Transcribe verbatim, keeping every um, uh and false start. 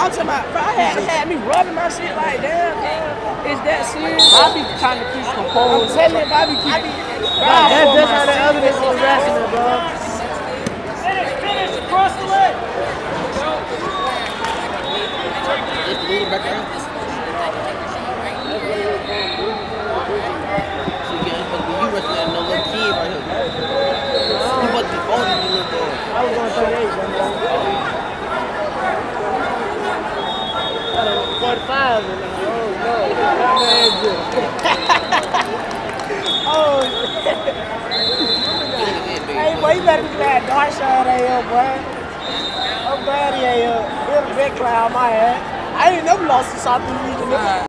I'm talking about, bro, I had, had me rubbing my shit like, damn, damn. Is that serious? I be trying to keep composed. I'm telling you, I be keep. Bro, that's just how the other niggas was rapping it, bro. Finish, finish, across the leg. Just a little back there. See, yeah, it's supposed to be you wrestling that no little kid right here. You must be forty, you little boy. I was going thirty-eight, bro. forty-five, and oh no, that man good. Oh, hey, boy, you better be glad dark side ain't here, boy. I'm glad he ain't here. He had a big cloud on my head. I ain't never lost to South East Region.